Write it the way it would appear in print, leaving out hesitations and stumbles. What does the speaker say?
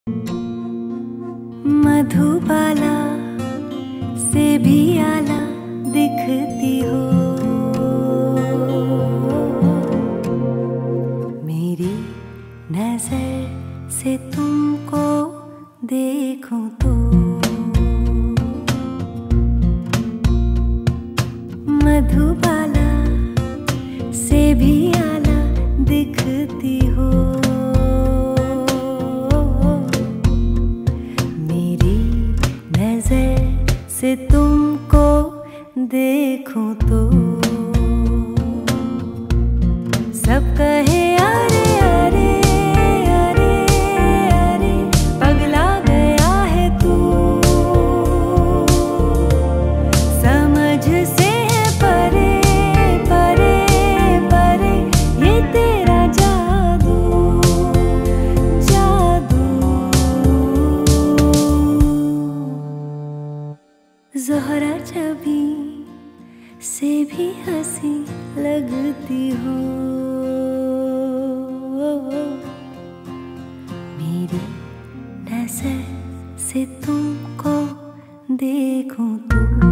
मधुबाला से भी आला दिखती हो, मेरी नजर से तुमको देखूं तो। मधुबाला से भी आला दिखती हो, मेरी नजर से तुमको देखूं तो। सब कहे अरे अरे अरे अरे पगला गया है तू, समझ से है परे परे परे ये तेरा जादू जादू। ज़ोहरा जबी से भी हंसी लगती हो, मेरी नजर से तुमको देखूं तो।